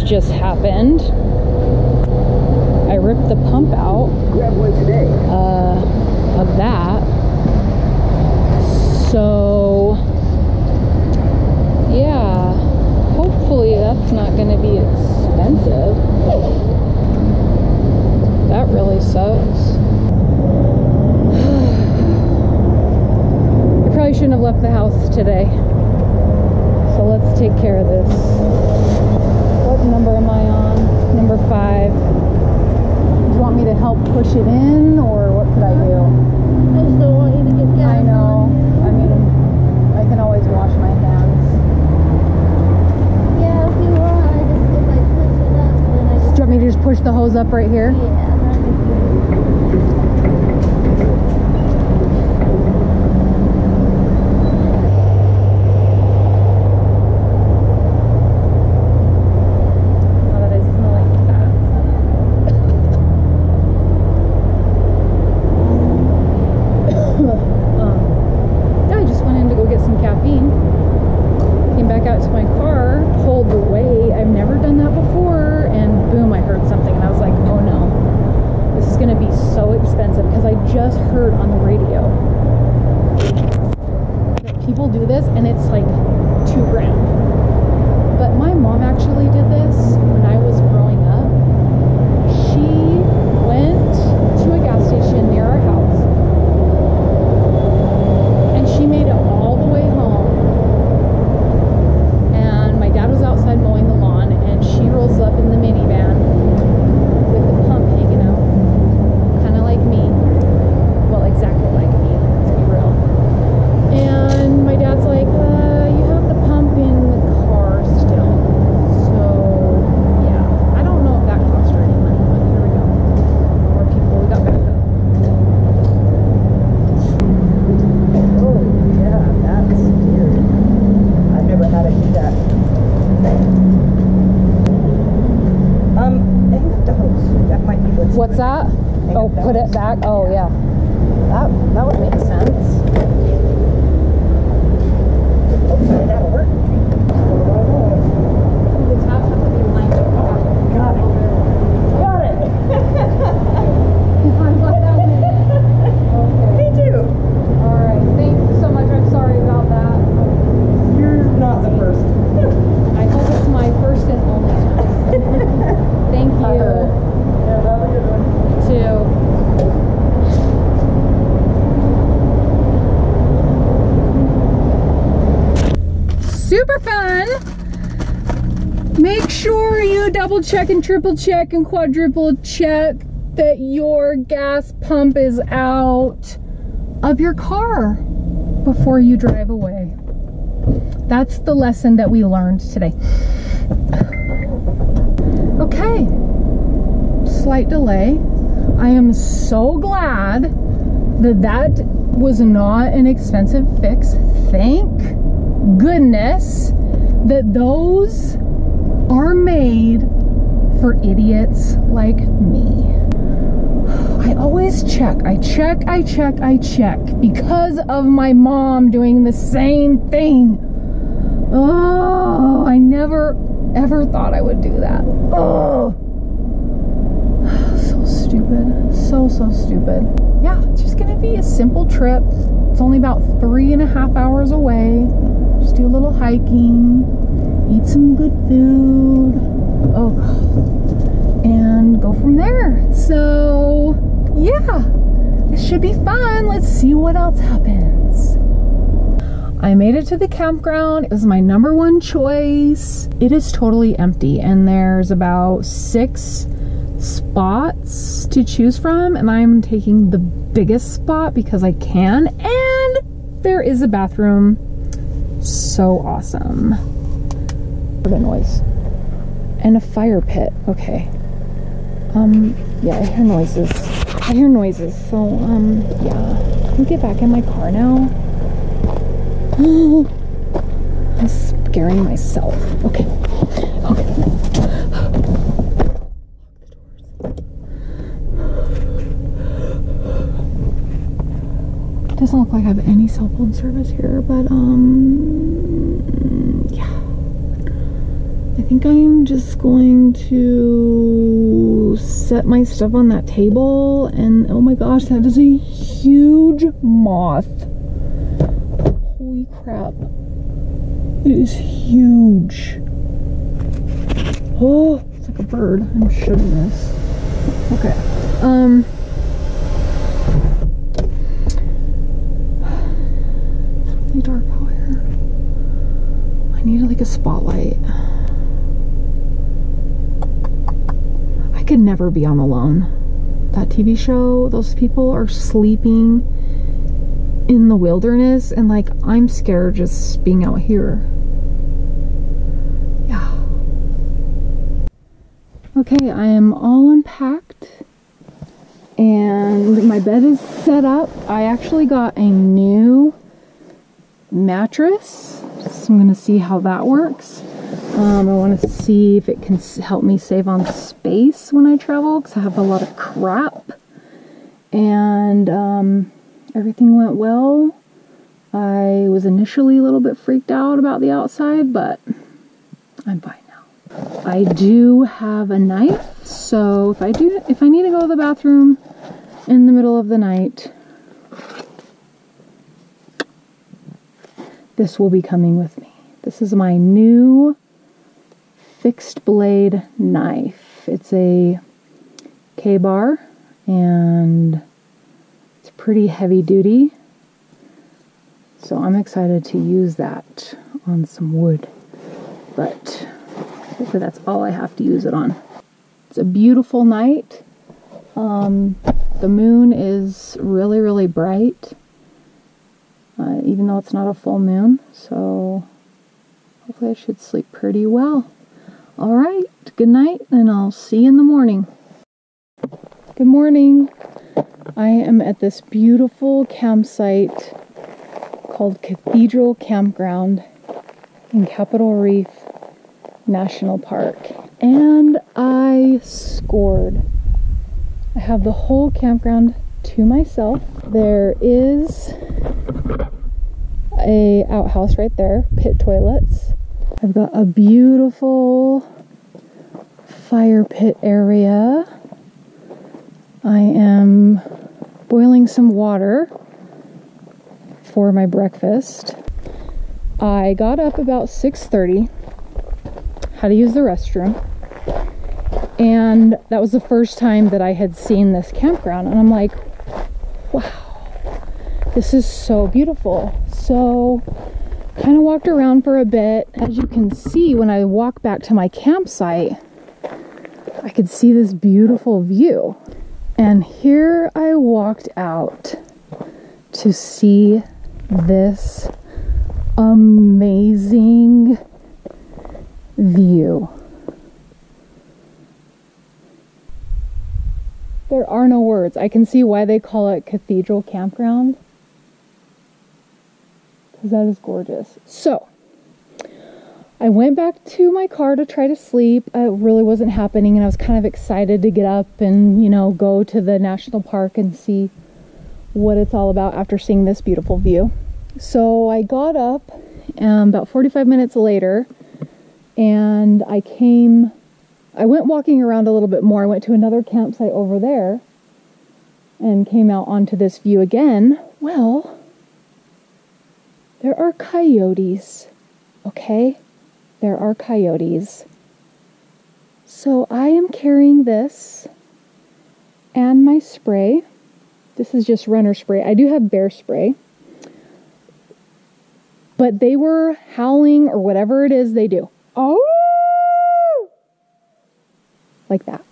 just happened. I ripped the pump out of that. So yeah, hopefully that's not going to be expensive. That really sucks. I probably shouldn't have left the house today. So let's take care of this. What number am I on? Number 5. Do you want me to help push it in, or what could I do? I just don't want you to get gas. I know. I mean, I can always wash my hands. Yeah, if you want, I just if I push it up, then I just... Do you want me to just push the hose up right here? Yeah. What's that? Oh, put it back? Oh, yeah. That would make sense. Hopefully that'll work. The tabs have to be lined up. Got it. Got it. I'm glad that went in. Okay. Me too. Alright, thank you so much. I'm sorry about that. You're not the first. I hope it's my first and only time. Thank you. Yeah, have a good one. Too. Super fun. Make sure you double check and triple check and quadruple check that your gas pump is out of your car before you drive away. That's the lesson that we learned today. Okay. Slight delay. I am so glad that that was not an expensive fix. Thank goodness that those are made for idiots like me. I always check. I check because of my mom doing the same thing. Oh, I never ever thought I would do that. Oh. Stupid. So stupid. Yeah, it's just gonna be a simple trip. It's only about 3.5 hours away. Just do a little hiking, eat some good food, and go from there. So yeah, this should be fun. Let's see what else happens. I made it to the campground. It was my #1 choice. It is totally empty and there's about 6 spots to choose from, and I'm taking the biggest spot because I can, and there is a bathroom. So awesome. What a noise. And a fire pit. Okay. Yeah, I hear noises. So yeah, can we get back in my car now? I'm scaring myself. Okay. Doesn't look like I have any cell phone service here, but yeah, I think I'm just going to set my stuff on that table, and oh my gosh, that is a huge moth. Holy crap. It is huge. Oh, it's like a bird. I'm shooting this. Okay. It's really dark out here. I need like a spotlight. I could never be on Alone. That TV show, those people are sleeping in the wilderness, and like I'm scared just being out here. Yeah. Okay, I am all unpacked and my bed is set up. I actually got a new mattress, so I'm gonna see how that works. I want to see if it can help me save on space when I travel, because I have a lot of crap. And everything went well. I was initially a little bit freaked out about the outside, but I'm fine now. I do have a knife, so if I need to go to the bathroom in the middle of the night, this will be coming with me. This is my new fixed blade knife. It's a K-bar and it's pretty heavy duty. So I'm excited to use that on some wood, but hopefully that's all I have to use it on. It's a beautiful night. The moon is really, really bright, even though it's not a full moon. So hopefully I should sleep pretty well. All right, good night, and I'll see you in the morning. Good morning. I am at this beautiful campsite called Cathedral Campground in Capital Reef National Park, and I scored. I have the whole campground to myself. There is a outhouse right there, pit toilets. I've got a beautiful fire pit area. I am boiling some water for my breakfast. I got up about 6:30, had to use the restroom, and that was the first time that I had seen this campground, and I'm like, wow, this is so beautiful. So kind of walked around for a bit. As you can see, when I walk back to my campsite, I could see this beautiful view. And here I walked out to see this amazing view. There are no words. I can see why they call it Cathedral Campground, because that is gorgeous. So I went back to my car to try to sleep. It really wasn't happening, and I was kind of excited to get up and, you know, go to the national park and see what it's all about after seeing this beautiful view. So I got up about 45 minutes later, and I went walking around a little bit more. I went to another campsite over there and came out onto this view again. Well, there are coyotes, okay? There are coyotes. So I am carrying this and my spray. This is just runner spray. I do have bear spray. But they were howling, or whatever it is they do. Oh! Like that.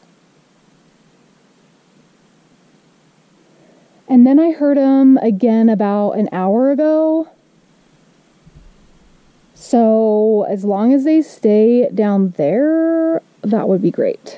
And then I heard them again about an hour ago. So as long as they stay down there, that would be great.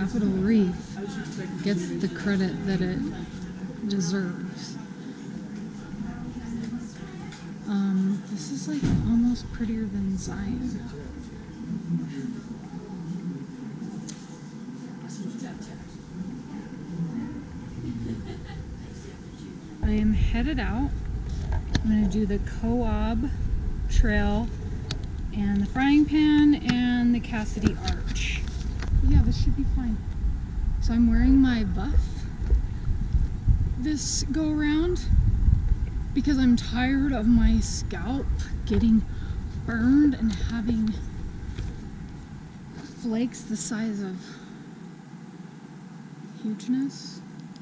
Cathedral Reef gets the credit that it deserves. This is like almost prettier than Zion. I am headed out. I'm going to do the Co-op Trail and the Frying Pan and the Cassidy Arch. Yeah, this should be fine. So I'm wearing my buff this go around because I'm tired of my scalp getting burned and having flakes the size of hugeness.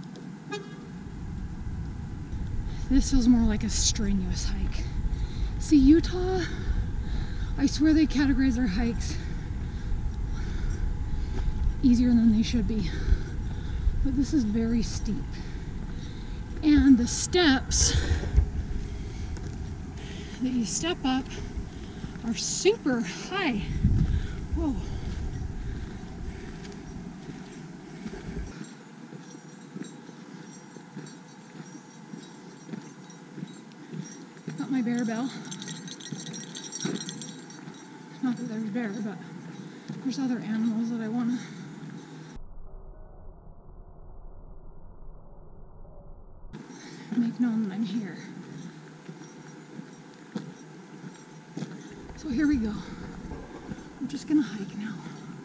This feels more like a strenuous hike. See, Utah, I swear they categorize their hikes easier than they should be. But this is very steep. And the steps that you step up are super high. Whoa. Got my bear bell. Not that there's bear, but there's other animals that I want to make known that I'm here. So here we go. I'm just gonna hike now.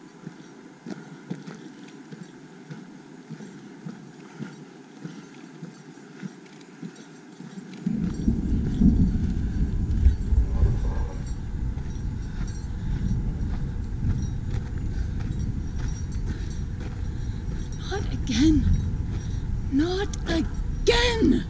Not again. Not again.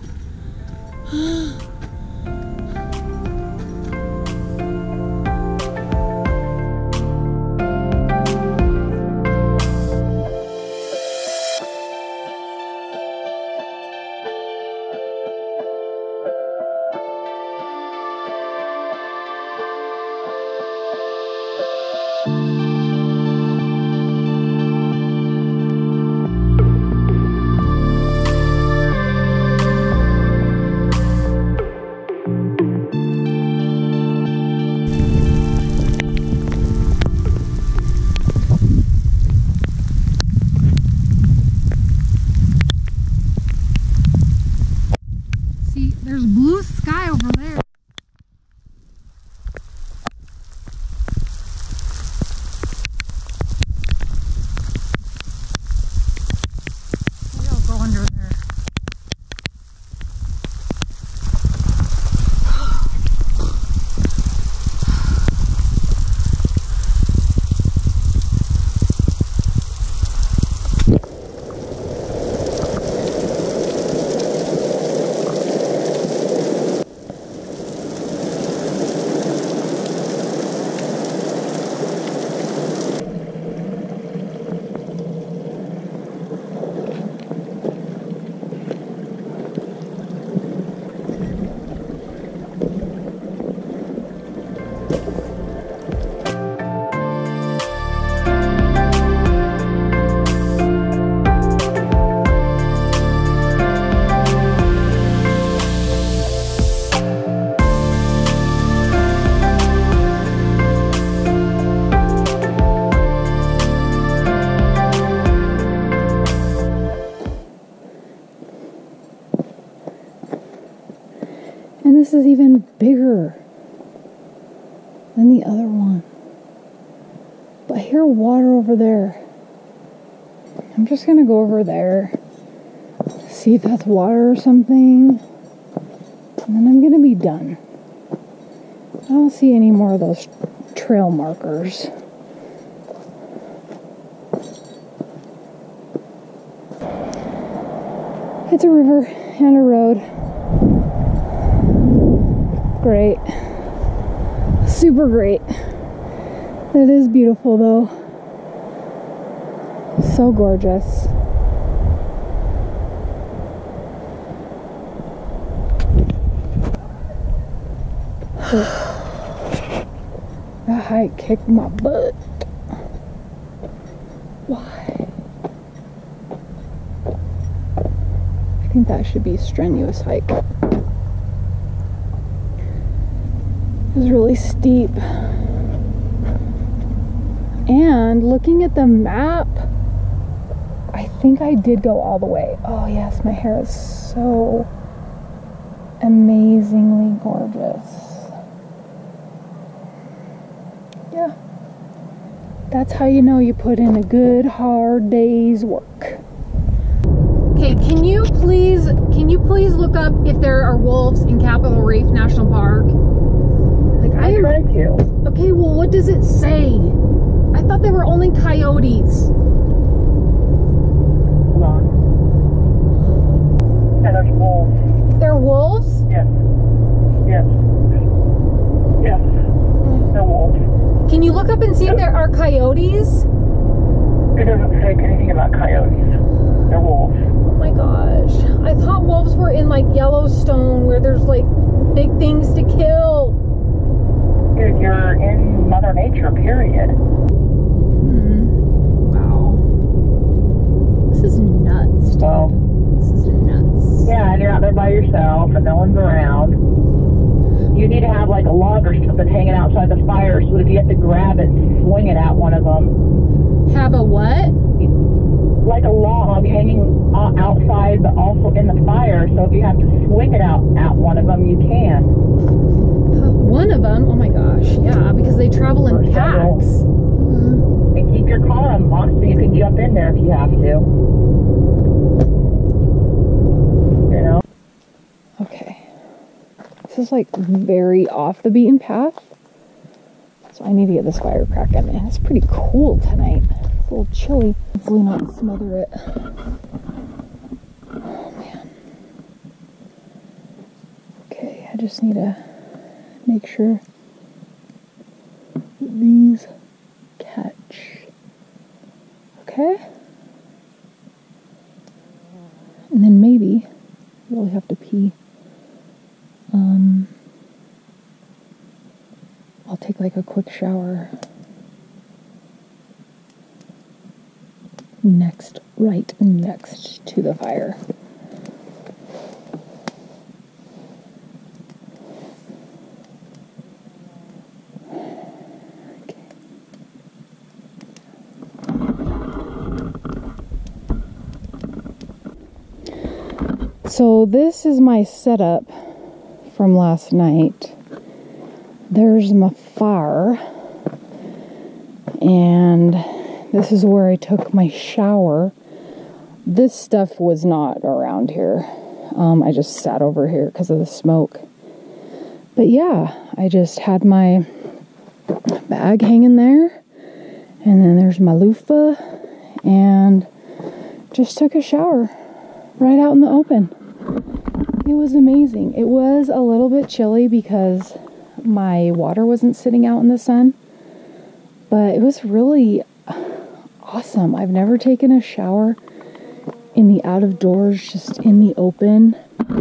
There's blue sky over there. Maybe I'll go under there. And this is even bigger than the other one. But I hear water over there. I'm just gonna go over there, see if that's water or something, and then I'm gonna be done. I don't see any more of those trail markers. It's a river and a road. Great. Super great. That is beautiful though. So gorgeous. That hike kicked my butt. Why? think that should be a strenuous hike. It was really steep. And looking at the map, I think I did go all the way. Oh yes, my hair is so amazingly gorgeous. Yeah. That's how you know you put in a good hard day's work. Okay, can you please look up if there are wolves in Capitol Reef National Park? Like I Try to. Okay, well what does it say? I thought they were only coyotes. Hold on. Yeah, there's wolves. They're wolves? Yes. Yes. Yes. They're wolves. Can you look up and see if there are coyotes? It doesn't say anything about coyotes. They're wolves. Oh my gosh. I thought wolves were in like Yellowstone where there's like big things to kill. Dude, you're in Mother Nature, period. Wow. This is nuts, dude. Well, This is nuts. yeah, and you're out there by yourself and no one's around. You need to have like a log or something hanging outside the fire so that if you have to grab it, swing it at one of them. Have a what? Like a log hanging outside but also in the fire, so if you have to swing it out at one of them, you can. One of them? Oh my gosh. Yeah, because they travel in Or several. packs. And keep your car unlocked so you can jump in there if you have to. You know? Okay. This is like very off the beaten path. So I need to get this fire cracking. And it's pretty cool tonight. It's a little chilly. Hopefully not smother it. Oh man. Okay, I just need to make sure these catch. Okay? And then maybe really have to pee. I'll take like a quick shower right next to the fire. So this is my setup from last night. There's my fire, and this is where I took my shower. This stuff was not around here. I just sat over here because of the smoke. But yeah, I just had my bag hanging there, and then there's my loofah, and just took a shower right out in the open. It was amazing. It was a little bit chilly because my water wasn't sitting out in the sun, but it was really awesome. I've never taken a shower in the out of doors, just in the open.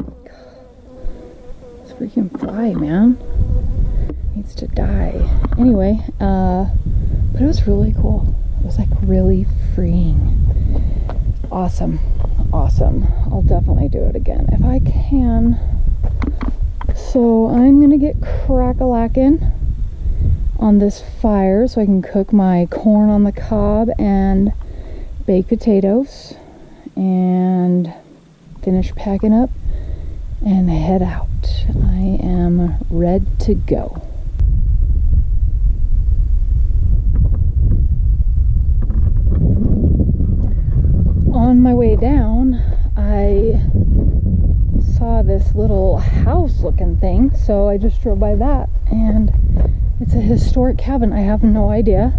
This freaking fly, man, needs to die. Anyway, but it was really cool. It was like really freeing. Awesome. I'll definitely do it again if I can. So I'm gonna get crack-a-lackin' on this fire so I can cook my corn on the cob and baked potatoes and finish packing up and head out. I am ready to go. On my way down, I saw this little house looking thing, so I just drove by that, and it's a historic cabin. I have no idea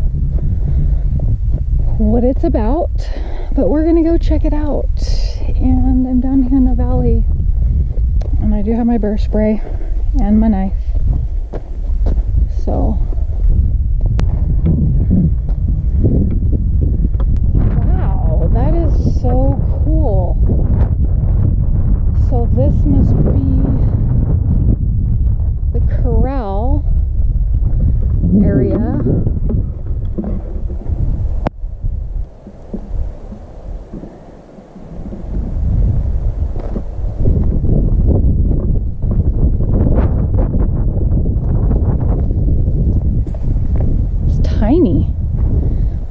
what it's about, but we're gonna go check it out. And I'm down here in the valley, and I do have my bear spray and my knife, so wow, that is so cool. So this must be the corral area.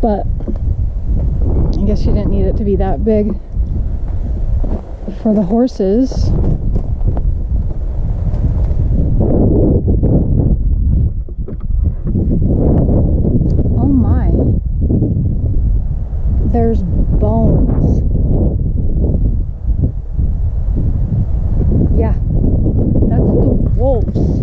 but I guess you didn't need it to be that big for the horses. Oh my, there's bones. Yeah, that's the wolves.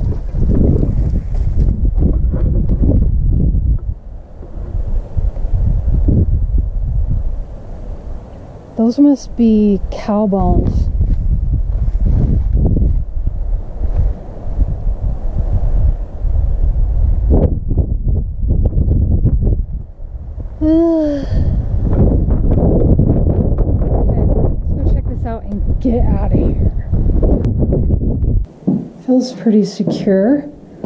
Those must be cow bones. Okay, let's go check this out and get out of here. Feels pretty secure.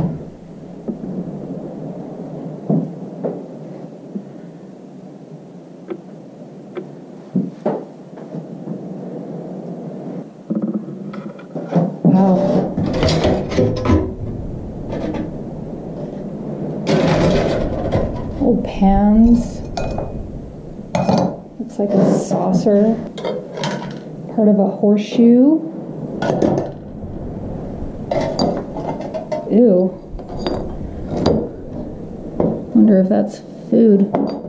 Wow. Old pans. Looks like a saucer. Part of a horseshoe. Ew. Wonder if that's food.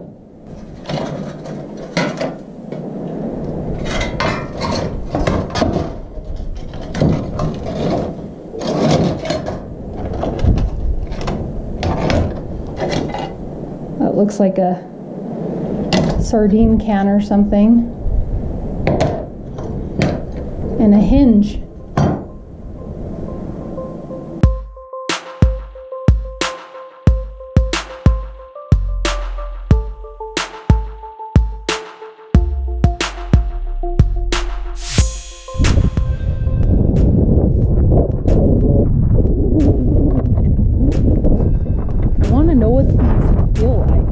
That looks like a sardine can or something. And a hinge. I want to know what these feel like.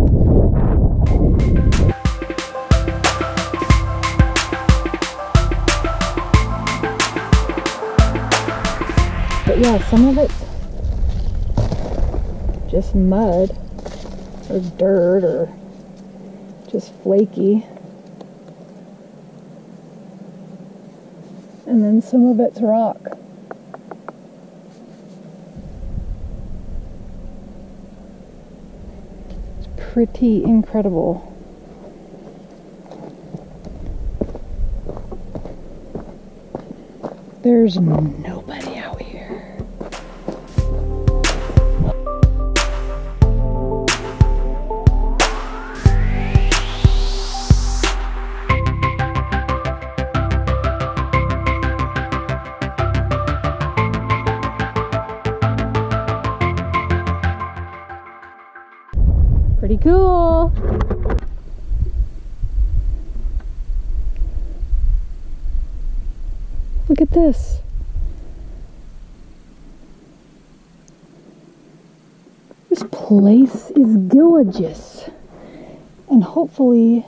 But yeah, some of it's just mud or dirt or just flaky. And then some of it's rock. It's pretty incredible. There's nobody out here. Pretty cool. Look at this. This place is gorgeous. And hopefully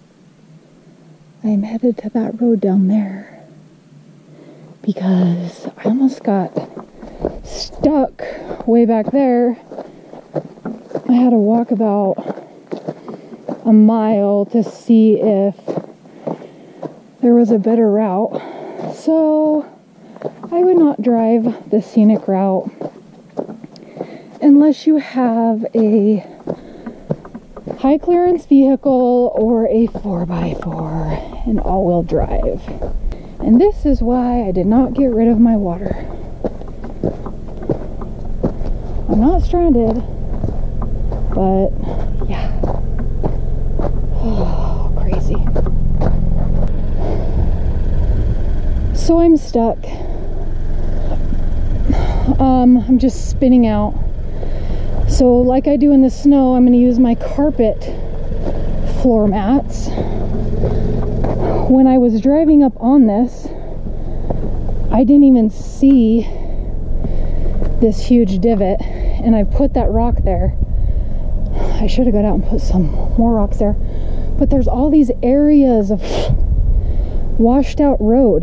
I'm headed to that road down there, because I almost got stuck way back there. I had to walk about a mile to see if there was a better route. So I would not drive the scenic route unless you have a high clearance vehicle or a 4x4 and all-wheel drive. And this is why I did not get rid of my water. I'm not stranded. But yeah, oh, crazy. So I'm stuck. I'm just spinning out. So like I do in the snow, I'm going to use my carpet floor mats. When I was driving up on this, I didn't even see this huge divot, and I put that rock there. I should have got out and put some more rocks there. But there's all these areas of washed out road.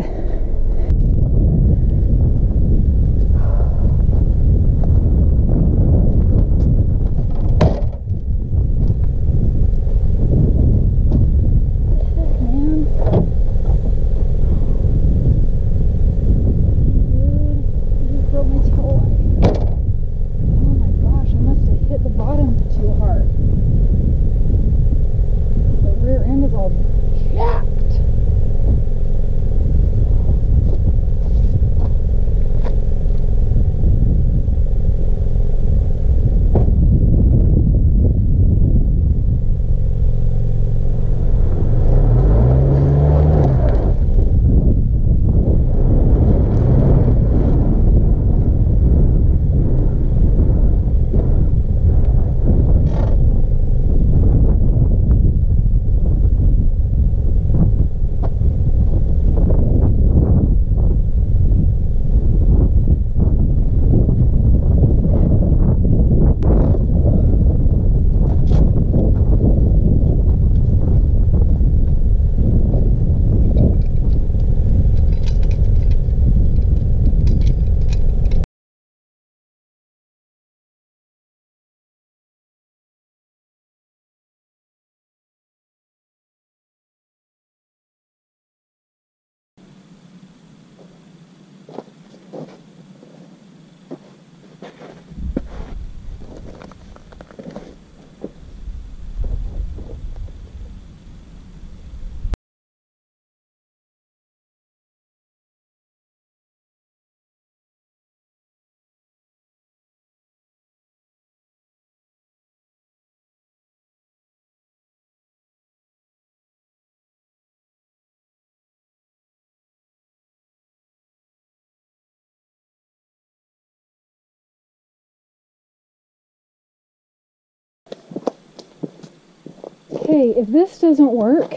Okay, if this doesn't work,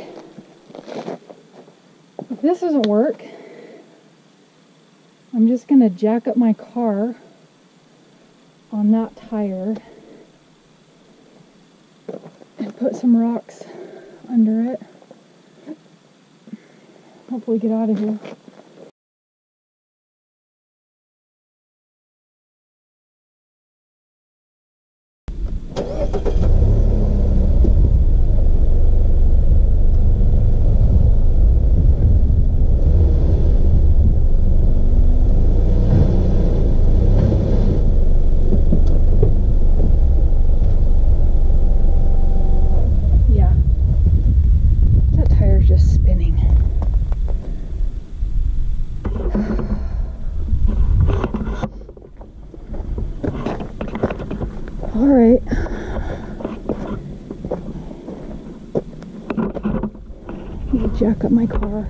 I'm just gonna jack up my car on that tire and put some rocks under it. Hopefully get out of here. Alright. Let me jack up my car.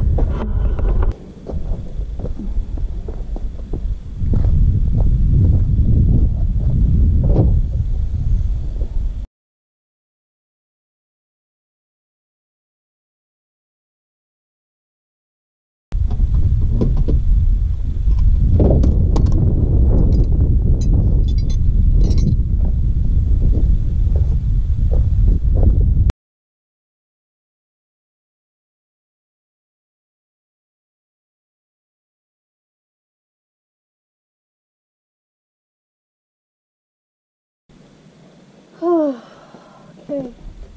Okay.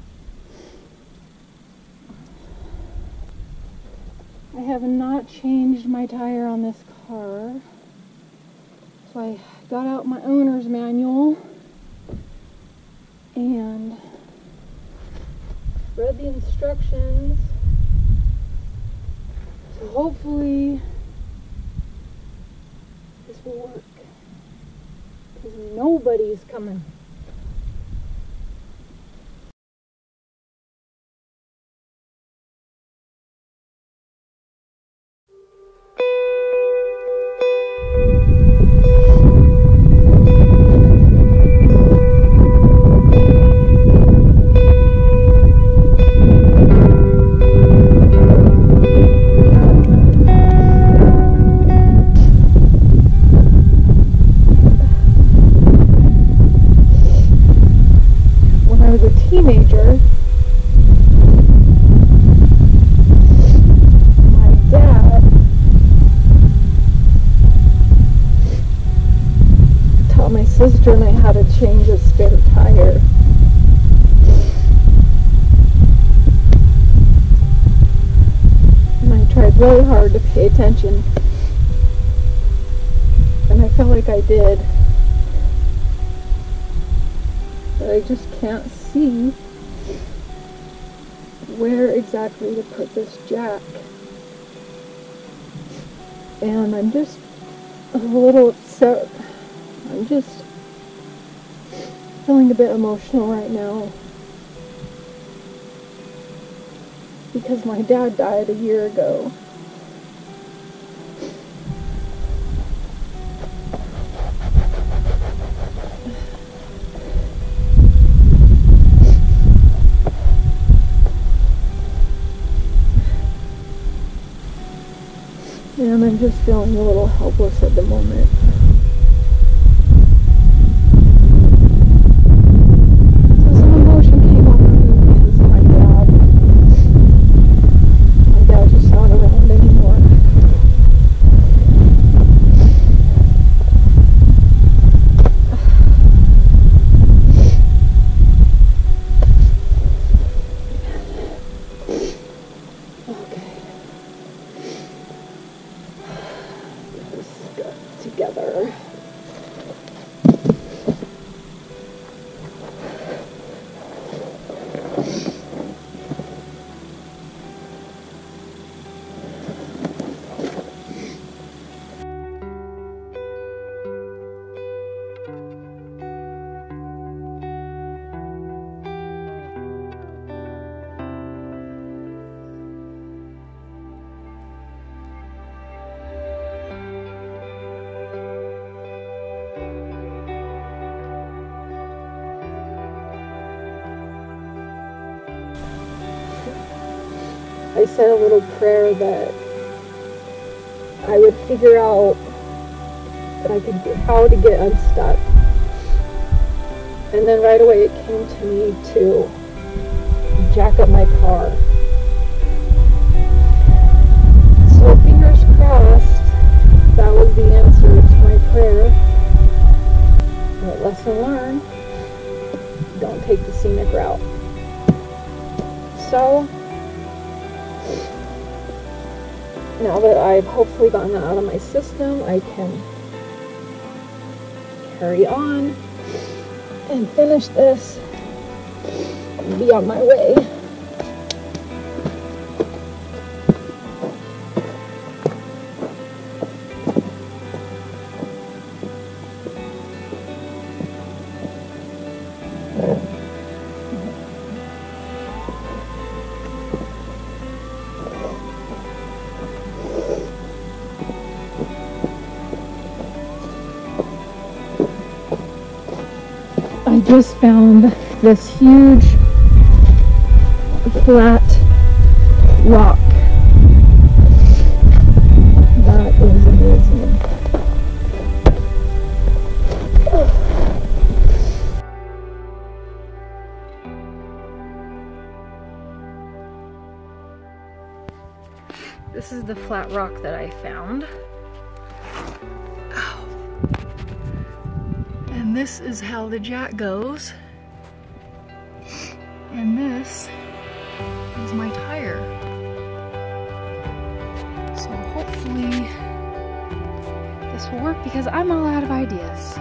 I have not changed my tire on this car. So I got out my owner's manual and read the instructions. So hopefully this will work. Because nobody's coming. Teenager, my dad taught my sister and I how to change a spare tire. And I tried really hard to pay attention, and I feel like I did. But I just can't see where exactly to put this jack. And I'm just a little upset. I'm just feeling a bit emotional right now because my dad died a year ago. And I'm just feeling a little helpless at the moment. So some emotion came over me because of my dad. My dad's just not around anymore. Together. I said a little prayer that I would figure out how to get unstuck. And then right away it came to me to jack up my car. So fingers crossed that was the answer to my prayer. But lesson learned, don't take the scenic route. So now that I've hopefully gotten that out of my system, I can carry on and finish this and be on my way. I just found this huge flat rock. That is amazing. This is the flat rock that I found. Ow. And this is how the jack goes. And this is my tire. So hopefully this will work because I'm all out of ideas.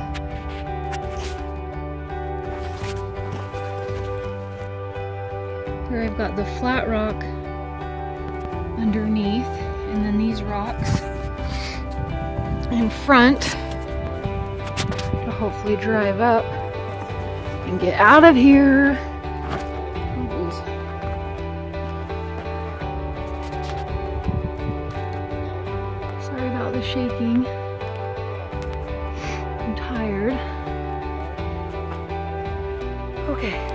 Here I've got the flat rock underneath and then these rocks in front to hopefully drive up and get out of here. Sorry about the shaking. I'm tired. Okay.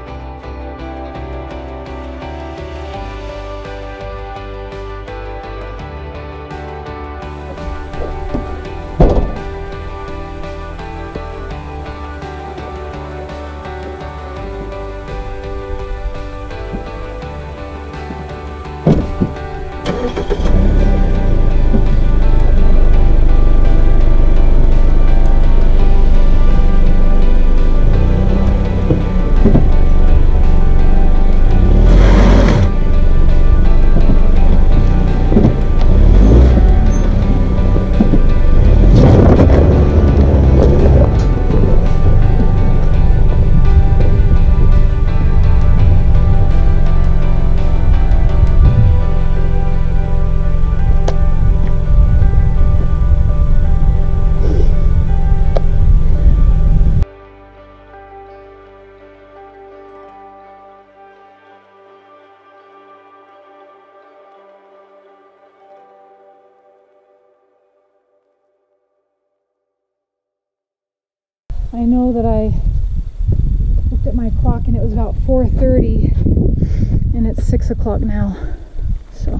I know that I looked at my clock and it was about 4:30 and it's 6 o'clock now. So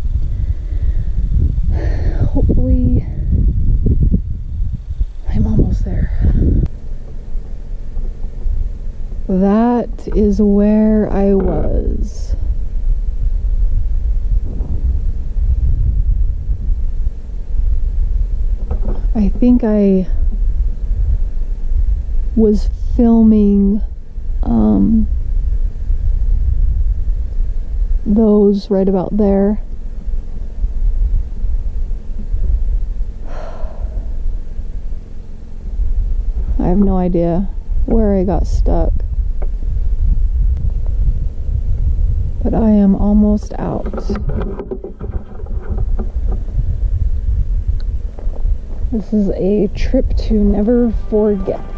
hopefully I'm almost there. That is where I was. I think I was filming those right about there. I have no idea where I got stuck, but I am almost out. This is a trip to never forget.